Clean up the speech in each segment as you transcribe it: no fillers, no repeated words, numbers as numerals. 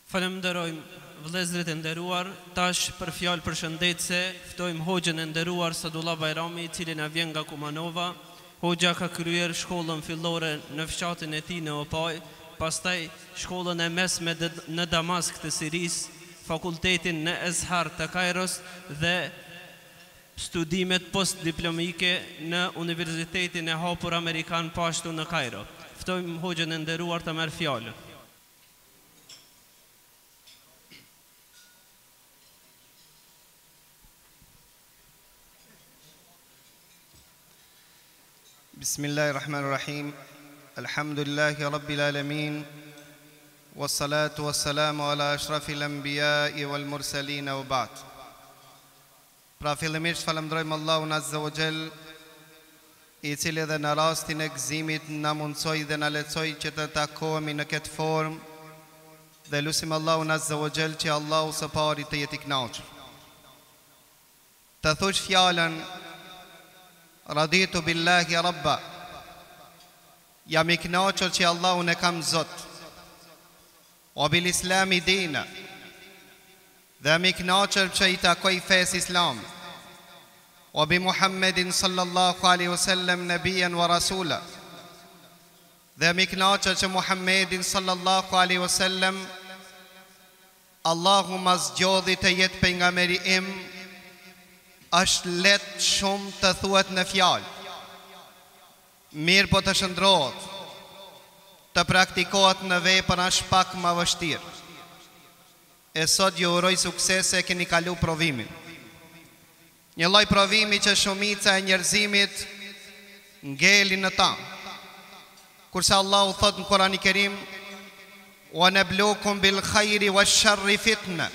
Falenderojmë vëllezërit e nderuar, tash për fjalë përshëndetse ftojmë Hoxhën e nderuar Sadullah Bajrami, i cili na vjen nga Kumanova. Hoxha ka kryer shkollën fillore në fshatin e tij në Opaj, pastaj shkollën e mesme në Damask të Sirisë, fakultetin në Ezhar të Kairos dhe studimet postdiplomike në Universitetin e Hapur Amerikan Pashtu në Kairo. Ftojmë Hoxhën e nderuar të merr fjalën. Bismillahirrahmanirrahim. Alhamdulillahi rabbil alamin. Wassalatu wassalamu ala ashrafil anbiya'i wal mursalin wa ba'd. Pra fillimisht falenderojmë Allahun Azza wa Jall, i cili edhe në rastin e gëzimit na mundsoi dhe na lehtësoi që të takohemi në këtë formë, dhe lutim Allahun Azza wa Jall që Allahu së pari të jetë i kënaqur. Të thosh fjalën Raditu billahi rabba, jam i kënaqur që Allahun e kam Zot, o bil islami dina, dhe jam i kënaqur që i takoj fesë islam, o bi Muhammedin sallallahu alaihi wasallam nabiyan wa rasula, dhe jam i kënaqur që Muhammedin sallallahu alaihi wasallam Allahu ma zgjodhi të jetë pejgamberi im. Është letë shumë të thuhet në fjalë, mirë po të shndrohet, të praktikohet në vepër është pak më vështirë. E sot ju uroj sukses se keni kalu provimin. Një lloj provimi që shumica e njerëzimit ngelin në ta. Kurse Allahu thot në Kur'anin e Kerim, "Wa nabluukum bil khairi wash sharri fitna."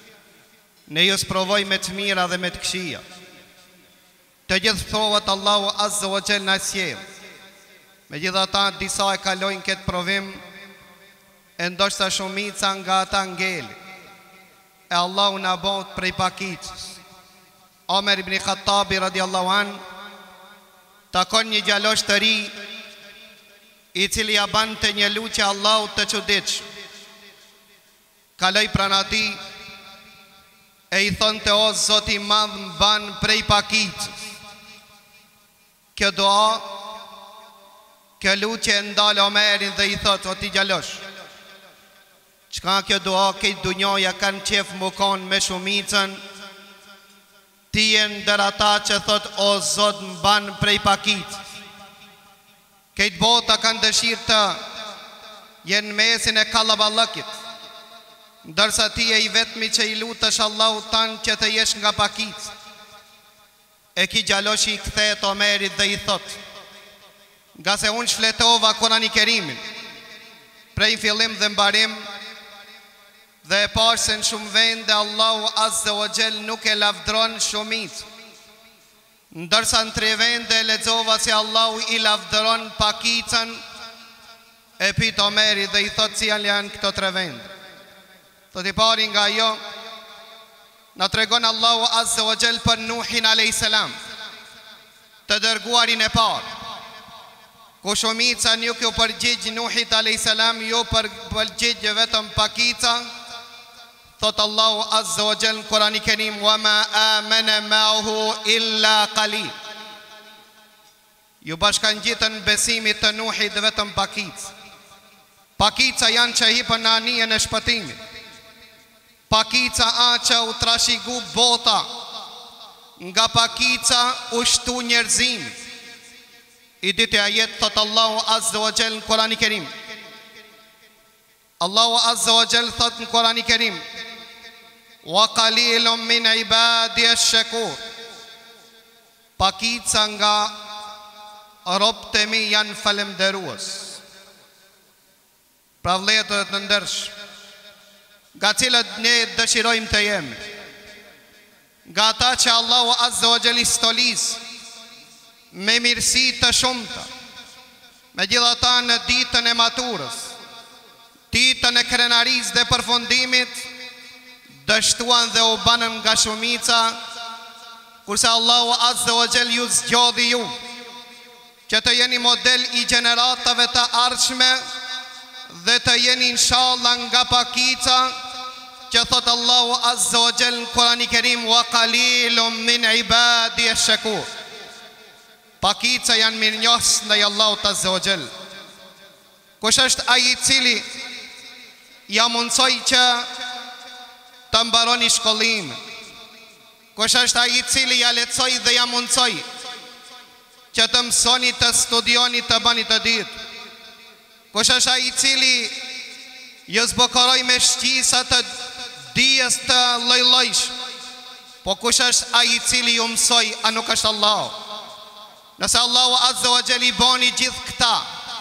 Ne ju sprovoj me të mira dhe me të këqija. Të gjithë provat Allahu Azza wa Jall na sjell. Megjithatë disa e kalojnë këtë provim, e ndoshta shumica nga ata ngeli. E Allahu na bot prej pakicës. Omer ibn Khattabi radiallahu an takon një djalosh të ri, i cili ja bante një luqe Allahu të çuditshëm. Kaloi pranë atij e i thonte, o Zoti i madh, më ban prej pakicës. Kjo dua, kjo luqe e ndal Omerin dhe i thot, o ti djalosh, çka kjo dua, këtë dunjoja kanë qef më konë me shumicën, ti e ndër ata që thot, o Zot, më ban prej pakicës. Këtë bota kanë dëshirë të jenë mesin e kallaballëkit, ndërsa ti e i vetmi që i lutesh Allahu tanë që të jesh nga pakicë. E ki djaloshi i kthehet Omerit dhe i thot, nga se unë shfletova Kur'anin e Kerimin prej fillim dhe mbarim, dhe e pash se në shumë vende Allahu Azza wa Jall nuk e lavdron shumicë, ndërsa në 3 vende e lexova se Allahu i lavdron pakicën. E pyet Omerit dhe i thot, si janë këto 3 vende? Thot i pari nga jo, na tregon Allahu Azza wa Jall për Nuhin a.s. të dërguarin e parë, ku shumica nuk ju përgjigj Nuhit a.s. ju përgjigj vetëm pakica. Thot Allahu Azza wa Jall në Kur'anin e Kerim, wa ma amana ma'ahu illa qalil. Ju bashkangjitën besimit të Nuhit vetëm pakica. Pakica janë që hipën në anijen e shpëtimit. Pakica a që u trashigu bota, nga pakica u shtu njerëzimi. I ditë ajet thot Allahu Azza wa Jall në Kur'anin e Kerim. Allahu Azza wa Jall thot në Kur'anin e Kerim, wa qalilun min ibadi ash-shakur. Pakica nga robët e mi janë falënderues. Pra vëllezër të ndershëm, nga cilët ne dëshirojmë të jemi, nga ata që Allahu Azza wa Jall i stolis me mirësi të shumta, megjithatë në ditën e maturës, ditën e krenarisë dhe përfundimit, dështuan dhe u banën nga shumica, kurse Allahu Azza wa Jall ju zgjodhi ju që të jeni model i gjeneratave të ardhshme dhe të jeni inshallah nga pakica që thot Allahu Azza wa Jall në Kur'anin e Kerim, wa qalilun min ibadi ash-shakur. Pakica janë mirënjohës ndaj Allahut Azza wa Jall. Kush është ai i cili ja mundsoi që të mbaroni shkollimin? Kush është ai i cili ja lehtësoi dhe ja mundsoi që të mësoni, të studioni, të bani të ditë? Kush është ai i cili ju zbukuroi me shqisa të dijes të lloj-llojsh? Po kush është ai i cili ju mësoi, a nuk është Allahu? Nëse Allahu Azza wa Jall i boni gjithë këta,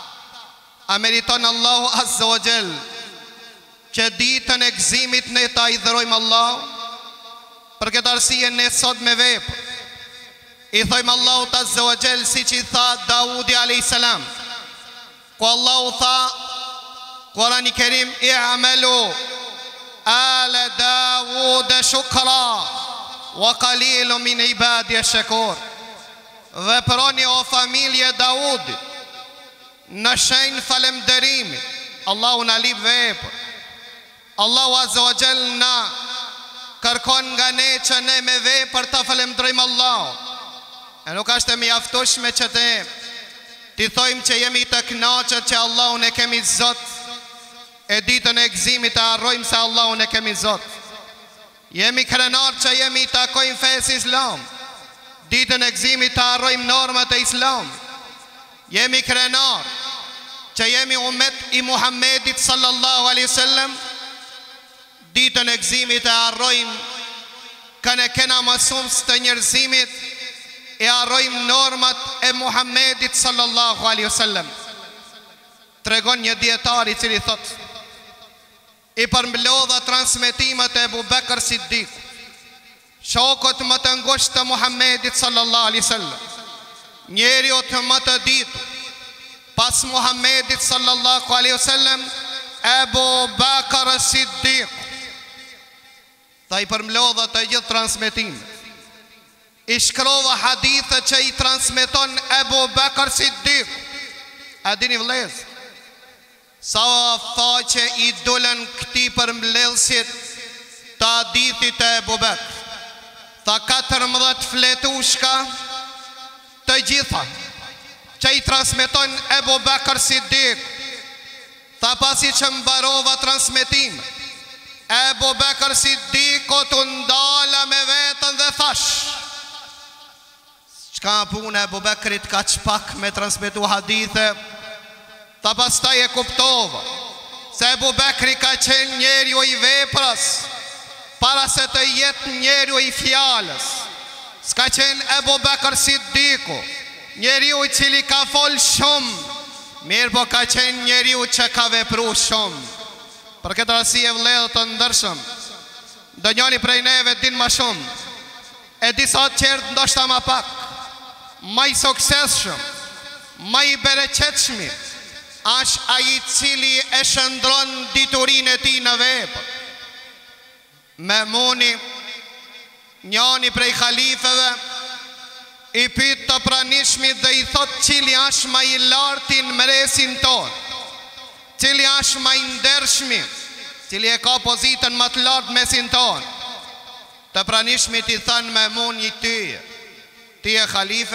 a meriton Allahu Azza wa Jall që ditën e gëzimit ne ta i dhërojmë Allahu? Për këtë arsye ne sot me vepër i thojmë Allahut Azza wa Jall siç i tha Daudi alayhis salam, ku Allahu tha Kur'ani i Kerim, i'malu ala Dawud shukra wa qalilun min ibadi ash-shakur. Veproni o familje Daudit në shenjë falënderimit. Allahu na lip vepër. Allahu Azza wa Jall na kërkon nga ne që ne me vepër të falënderojmë Allahun. E nuk është e mjaftueshme që ti thojmë që jemi të kënaqur që Allahun e kemi Zot, e ditën e gëzimit të harrojmë se Allahun e kemi Zot. Jemi krenar që jemi të takojmë fesë Islam, ditën e gëzimit të harrojmë normat e Islam. Jemi krenar që jemi umet i Muhammedit sallallahu alaihi wasallam, ditën e gëzimit të harrojmë kanë kena mësumës të njerëzimit, e harrojmë normat e Muhammedit sallallahu alaihi wasallam. Tregon një dietar i cili thot, i përmbledha transmetimet e Abu Bekr Siddiq, shokët më të ngushtë të Muhammedit sallallahu alaihi wasallam, njeriu më të ditur pas Muhammedit sallallahu alaihi wasallam, Abu Bekr Siddiq. Ta i përmbledha të gjithë transmetimet, i shkrova hadithe që i transmeton Abu Bekr Siddiq. A dini vëllez, sa faqe i dolen këti përmbledhësit të hadithit e Abu Bekr? Tha 14 fletushka të gjitha që i transmeton Abu Bekr Siddiq. Tha pasi që mbarova transmetim, Abu Bekr Siddiq o të ndala me vetën dhe thash, ka punë e Abu Bekrit ka çpak me transmetu hadithe? Ta pastaj e kuptova se Abu Bekri ka qenë njeriu i veprës para se të jetë njeriu i fjalës. S'ka qenë Abu Bekr Siddiku njeriu i cili ka fol shumë, mirë po ka qenë njeriu që ka vepru shumë. Për këtë arsye vëllezër të ndershëm, ndonjëri prej neve din më shumë, e disa qertë ndoshta më pak, më i suksesshëm, më i bereqetshëm, është ai i cili e shndron diturinë e tij në vepër. Memuni, njëri prej halifeve, i pyet të pranishmit dhe i thot cili është më i larti në meresin ton, cili është më i ndershëm, cili e ka pozitën më të lartë mesin ton. Të pranishmit i than Memuni, ti e khalife,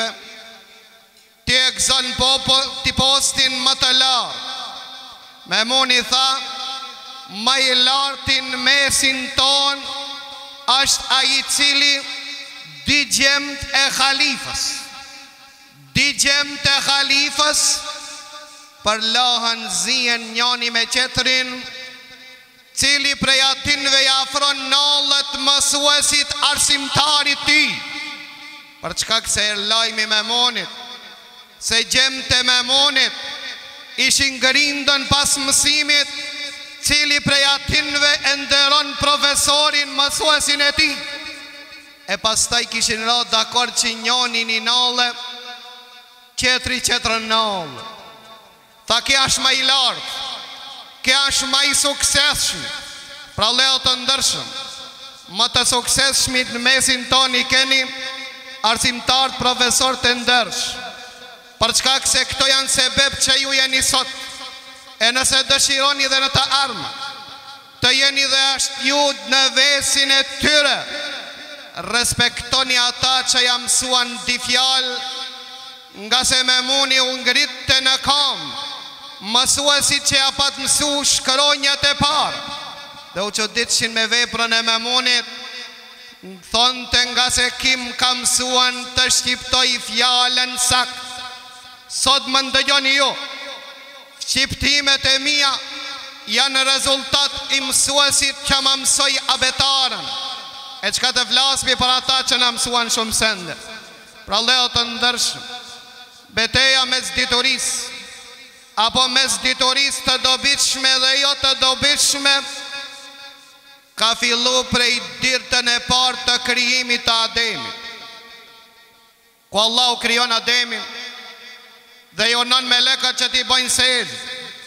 ti e gëzon ti postin më të lartë. Memuni tha, më i larti në mesin ton është ai i cili digjemt e khalifës, digjemt e khalifës për lahën zien njani me qetërin, cili prej atinve i afron nallët mësuesit arsimtarit ty. Për çka këse e lajmi Memonit, se gjemt e Memonit ishin grindën pas mësimit, cili prej atinve e nderon profesorin mësuesin e ti. E pastaj kishin ra dakord që njoni një nallë, qetri qetërën nallë. Tha kja është ma i lartë, kja është ma i sukseshëm. Pra leo të ndërshëm, më të sukseshmit në mesin ton i keni arsimtarët profesor të ndërsh. Për çka këse këto janë sebeb që ju jeni sot. E nëse dëshironi dhe në të armë, të jeni dhe ashtë ju në vesin e tyre. Respektoni ata që jam mësuan di fjalë, nga se me muni u ngritte në kam. Mësuesi që ja pat mësu shkronjat e parë, dhe u që ditëshin me veprën e me munit, thonë të nga se kim ka mësuan të shqiptoj fjallën sakt. Sot më ndëgjoni ju, shqiptimet e mia janë rezultat i mësuesit që më mësoj abetarën. E qka të flasmi për ata që në mësuan shumë sende. Pra leo të ndërshëm, beteja mes dituris, apo mes dituris të dobishme dhe jo të dobishme, ka fillu prej dirtën e partë të krijimit të Ademit. Ku Allah u kryon Ademin dhe jonon me lekat që ti bojnë sejtë,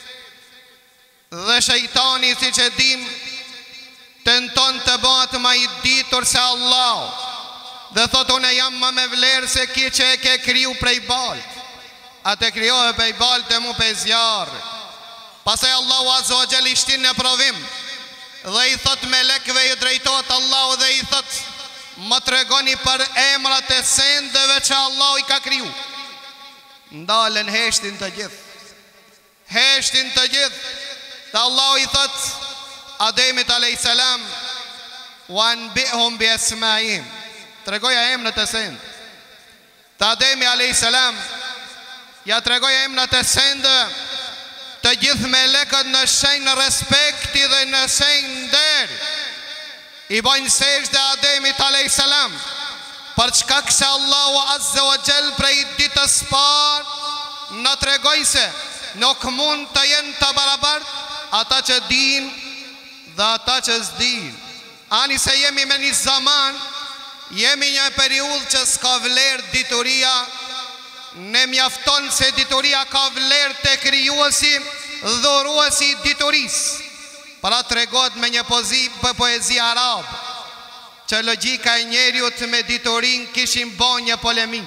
dhe shejtani, si që dim, tenton të batë ma i ditur se Allah, dhe thot unë jam më me vlerë se ki që e ke kriju prej baltë. A te kryohe prej baltë e mu pe zjarë. Pasaj Allahu Azza wa Jall ishtin në provim, dhe i thot me lekve i drejtojt Allahu dhe i thot më të regoni për emrat e sendeve që Allahu i ka kriju. Ndalen heshtin të gjithë, heshtin të gjithë. Dhe Allahu i thot Ademit a.s. wa nbihum bi esmaim, të regoja emrat e sendë. Dhe Ademi a.s. ja të regoja emrat e sendë, të gjithë me lekët në shenjë respekti dhe në shenjë nderi. I bojnë sejdë dhe Ademit a.s. për çka kse Allahu Azza wa Jall prej ditës parë në të regoj se nuk mund të jenë të barabartë ata që din dhe ata që s'din. Ani se jemi me një zaman, jemi një periudhë që s'ka vlerë dituria. Ne mjafton se dituria ka vlerë të krijuesi, dhuruesi dituris. Para të regot me një poezi arab, që logjika e njeriut me diturin kishin bo një polemik.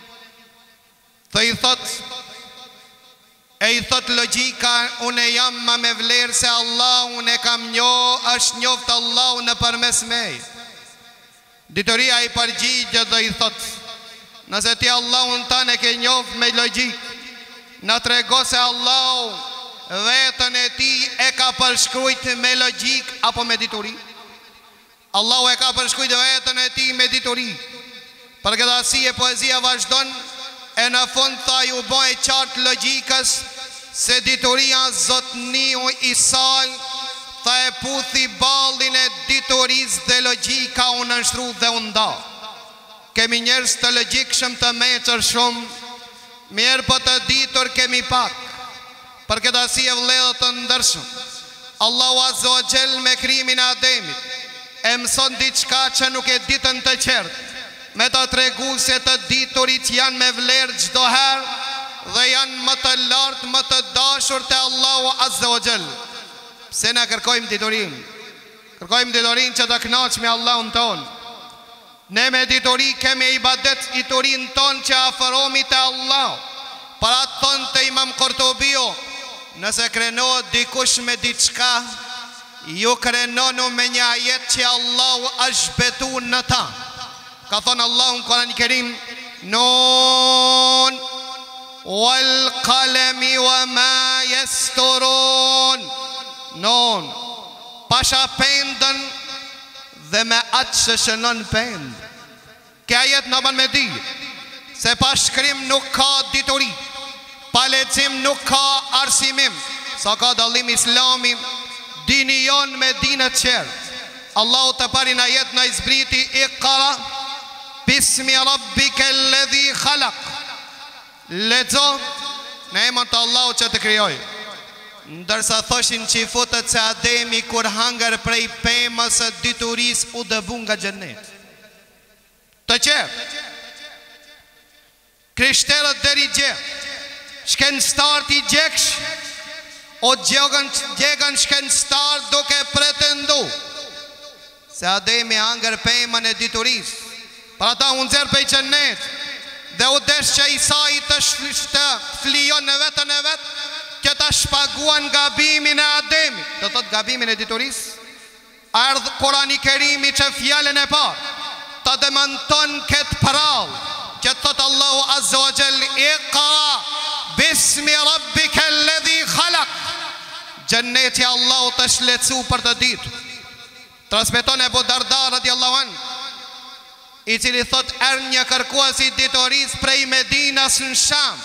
I thot logjika, unë jam ma me vlerë se Allah, unë e kam është njoftë Allah në përmes mej. Dituria i përgjigje dhe i thot, nëse ti Allah unë tanë e ke njoftë me logjik, në trego se Allah vetën e ti e ka përshkrujt me logjik apo me dituri. Allah e ka përshkrujt vetën e ti me dituri. Për këtë arsye poezia vazhdon, e në fund tha ju boj qartë logjikës se dituria zotniu i saj, tha e puthi ballin e dituris dhe logjika u nështru dhe unda. Kemi njerëz të logjikshëm të meqër shumë, mirë po të ditur kemi pak. Për këtë arsye vëllezër të ndërshëm, Allahu Azza wa Jall me krijimin e Ademit e mëson diçka që nuk e ditën të qartë, me ta tregu se të diturit janë me vlerë çdo herë dhe janë më të lartë, më të dashur te Allahu Azza wa Jall. Pse na kërkojmë diturin? Kërkojmë diturin që të kënaqemi Allahun ton. Ne me dituri kemi ibadet i turin ton që afëromi te Allah. Para ton të Imam Kurtubiu, nëse krenohet dikush me diçka, ju krenonu me një ajet që Allahu është betu në ta. Ka thonë Allahu në Kur'an Kerim, Nun wal qalami wa ma yasturun. Nun, pasha pendën dhe me atë që shënon pendë. Kë ajet në ban me di se pa shkrim nuk ka dituri, pa lexim nuk ka arsimim. Sa ka dallim Islami, dini jon me dinë të qartë. Allahu të pari në ajet në izbriti, Iqra bismi rabbika alladhi khalaq. Lexo në emrin të Allahut që të krijoi. Ndërsa thoshin që i futët se Ademi kur hangër prej pemës e dituris u dëbu nga xhenet. Të qërë krishterët deri gjë, shken start i gjeksh, o gjegën shken start duke pretendu se Ademi hangër pemën e dituris, pra ta unë zërë pej xhenet, dhe u desh që Isai të flijon në vetën e vetë, që ta shpaguan gabimin e Ademit, do thot gabimin e dituris, ardhë Kurani Kerimi që fjallën e parë ta demanton këtë parallë, që thotë Allahu Azza wa Jall, iqra bismi rabbika alladhi khalaq. Xhenneti Allahu të shlecu për të ditë. Transmeton Ebu Darda radiallahu anhu, i cili thot erë një kërkues i ditorisë prej Medinas në Sham,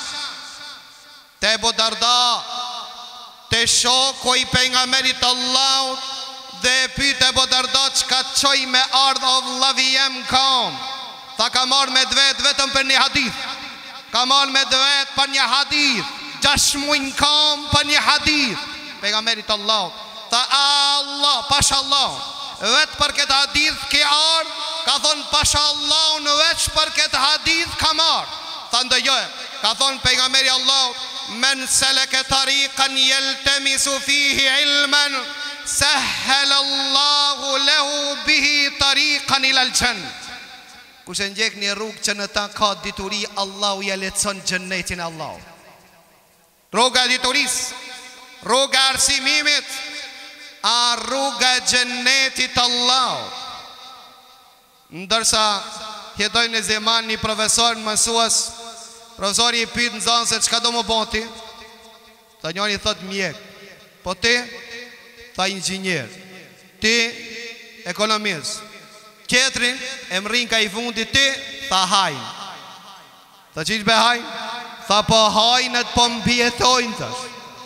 te Ebu Darda, te shoku i pejgamberit Allahut, dhe pyet Ebu Darda çka çoj me ardh o vllavi jem kam. Tha ka marrë me dvet vetëm për një hadith. Ka marrë me dvet për një hadith. 6 muaj kam për një hadith. Pejgamberit Allahut. Tha Allah, pashallah, vetë për këtë hadith ke ardh. Ka thonë pashallah në veç për këtë hadith ka marrë. Tha ndëjoj. Ka thonë pejgamberi Allahut, men seleke tariqan yaltamisu fihi ilman sahhala Allahu lahu bihi tariqan ila al-jannah. Kush e ndjek një rrugë që në ta ka dituri, Allahu ja leçon xhennetin e Allahut. Rruga e diturisë, rruga e arsimimit, a rruga e xhennetit Allahut. Ndërsa jetojnë në zeman një profesor mësues, profesori i pyet nxënësin se çka do më bëni ti? Tha njëri thot mjek. Po ti? Tha inxhinier. Ti ekonomist. Tjetri e mrin ka i fundit ti, tha hajn. Tha qish be hajn? Tha po hajnët po mbjetojnë tësh.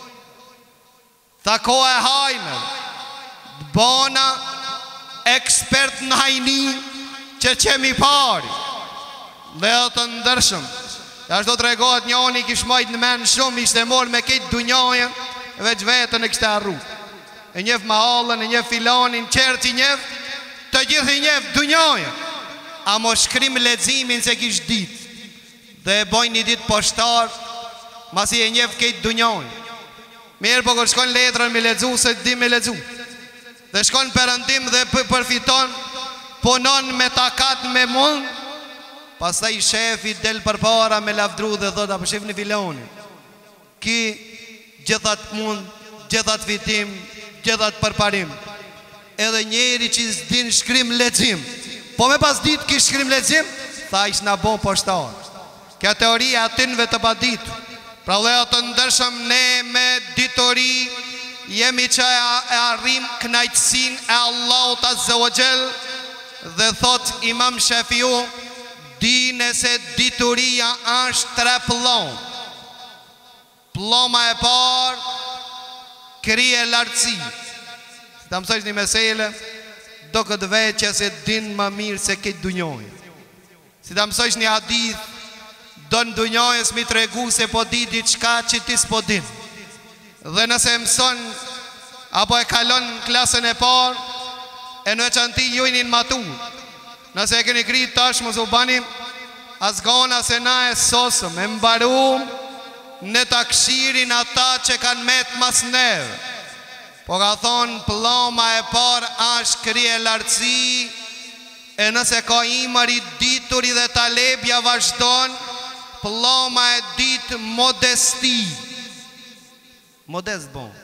Tha ko e hajnët, bona ekspert në hajni që qemi pari. Dhe të ndërshëm, ja shdo të regohet njoni kish majt në men shumë, ishte mor me këtë dunjojën, veç vetën e kështë arru. E njef mahallën, e njef filanin, qertë i njef, të gjithë i njef dunjojën. A mo shkrim ledzimin se kish dit. Dhe e bojnë një dit poshtar, masi e njef këtë dunjojën. Mirë po kër shkon letrën me ledzu, se di me ledzu. Dhe shkon përëndim dhe përfiton, punon me takat me mund. Pastaj shefi del për para me lavdru dhe dhota për shef në filonin. Ki gjithat mund, gjithat fitim, gjithat përparim. Edhe njeri që s'din shkrim lexim, po me pas dit ki shkrim lexim, tha ish na bon poshtar. Kjo teoria atinve të pa dit. Pra dhe të ndërshëm ne me ditori jemi që e arrim knajtësin e Allahut Azza wa Jall. Dhe thot Imam Shafiu, dine se dituria është 3 pllom. Plloma e parë krije lartësi. Ta mësojsh një mesele, do këtë vetë që se din më mirë se këtë dunjojë. Si ta mësojsh një hadith, do në dunjojës mi të regu se po di diçka që ti s'po din. Dhe nëse mëson, apo e kalon në klasën e parë, e në që në ti jujnin matur. Nëse e keni kri tash më zubanim, as gona se na e sosëm, e mbarum në takshirin ata që kanë metë mas neve. Po ka thonë plloma e parë është krije lartësi, e nëse ka imër i dituri dhe talebja vazhdon, plloma e ditë modesti. Modest bon.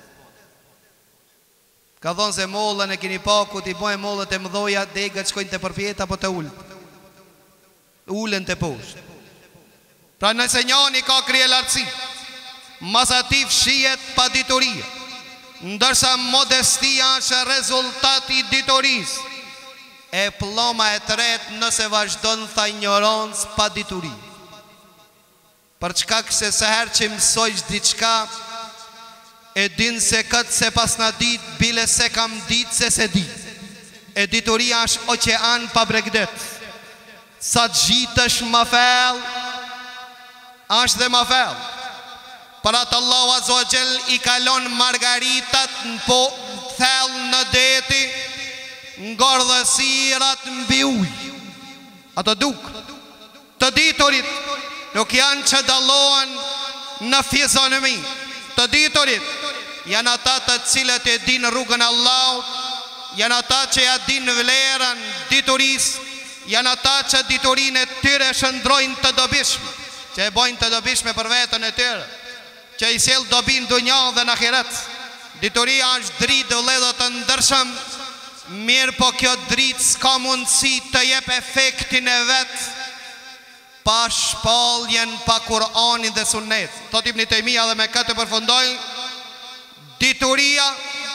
Ka thonë se mollën e kini paku, ti bojë mollët e mdoja, degët shkojnë të përpjeta po të ullët. Ullën të poshtë. Pra nëse njani ka krije lartësi, masativ shijet pa dituria. Ndërsa modestia është rezultati ditoris. E plloma e tret nëse vazhdon tha ignorancë pa dituri. Për çka se seher që mësojsh diçka, e din se këtë se pas na dit, bile se kam dit se se dit. E dituria është oqean pa bregdet. Sa gjitësh ma fel, është dhe ma fel. Për atë Allahu Azza wa Jall i kalon margaritat në po thell në deti, ngordhësirat mbi ujë. Ato duk të diturit nuk janë që dallohen në fizionomi. Të diturit janë ata të cilët e din rrugën e Allahut, janë ata që ja din vlerën diturisë, janë ata që diturinë e tyre shëndrojnë të dobishme, që e bojnë të dobishme për vetën e tyre, që i sjell dobi në dunjë dhe në ahiret. Dituria është dritë vëllezër të ndërshëm, mirë po kjo dritë s'ka mundësi të jep efektin e vetë pa shpalljen, pa Kur'anin dhe Sunnet. Thot Ibn Taymija dhe me këtë përfundoj, dituria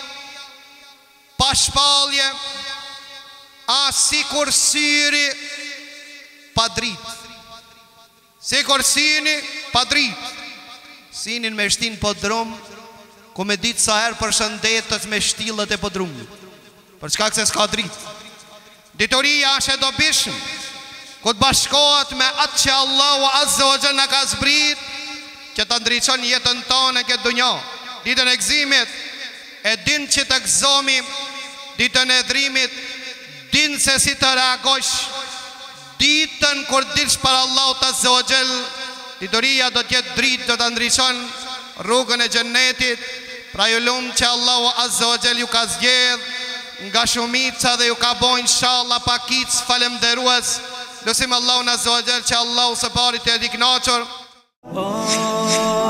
pa shpallje as si kur syri pa dritë. Si kur sini pa dritë. Sinin me shtin po drum, ku me ditë sa herë për shëndetës me shtilët e po drumit, për çka se s'ka dritë. Dituria është e dobishme, ku të bashkohet me atë që Allahu Azza wa Jalla na ka zbrit, që të ndriçon jetën tonë këtë dunjë. Ditën e gëzimit, e din që të gëzomi, ditën e dhrimit, din se si të reagosh, ditën kur dilsh para Allahut Azza wa Jalla, dituria do t'jetë dritë, do të ndriçon rrugën e xhennetit. Pra ju lumë që Allahu Azza wa Jalla ju ka zgjedh nga shumica dhe ju ka bojnë inshallah pakic falemderues. Lusim Allahun Azza wa Jalla që Allahu së pari të e diknaqër.